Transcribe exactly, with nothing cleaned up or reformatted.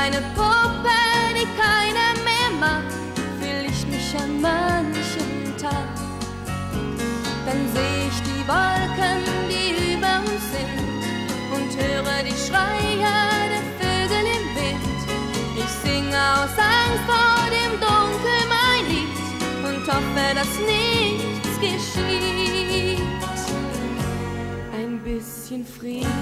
kleine Puppe, die keiner mehr mag, fühl ich mich an manchen Tag. Dann seh ich die Wolken, die über uns sind, und höre die Schreie der Vögel im Wind. Ich singe aus Angst vor dem Dunkel mein Lied und hoffe, dass nichts geschieht. Ein bisschen Frieden